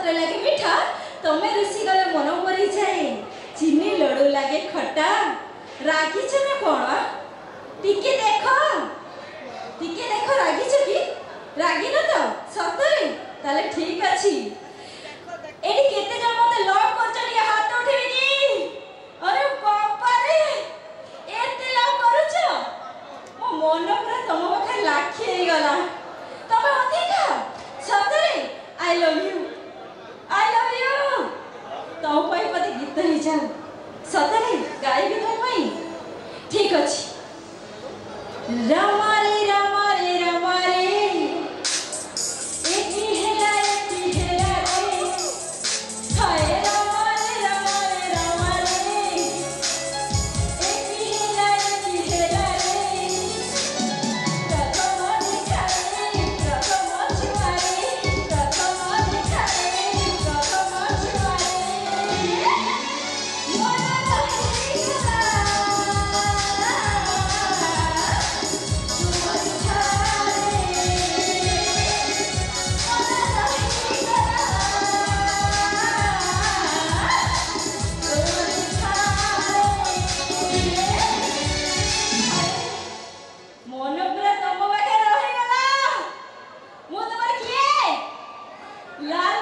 सतरे लगे मीठा तमे रुसी गले मन मरी जाए चीनी लडू लगे खट्टा रागी ना कौन टिके देखो रागी कि रागी न तो सतरे ताले ठीक अछि एडी केते जण मते लॉक करछन ये हाथ उठेबी की अरे बापा रे एते लॉक करूछ मो मन पूरा तम पाखे लाखी हे गला तमे होती का सतरे आई लव यू तो पाई पति गीत ही जा सतरे गाइबी तो पाई ठीक अछि रामा रे एकी हेला रे हाय रामा रे एकी हेला रे प्रथम दिखाए प्रथम छुआए प्रथम दिखाए प्रथम छुआए मन रही गला मन पूरा तम पाखे रही गला मु तमर किए ला